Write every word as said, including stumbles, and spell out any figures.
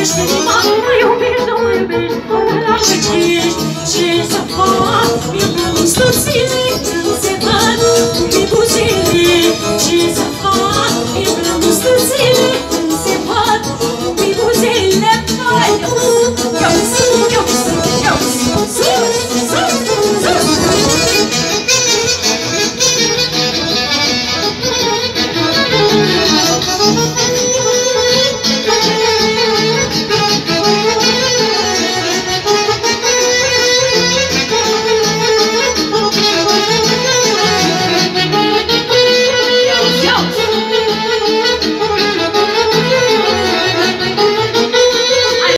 iubești inima, mă iubești, nu mă iubești, până la veci. Ce să fac, mi-e gustul zilei, când se văd ochii buzele. Ce să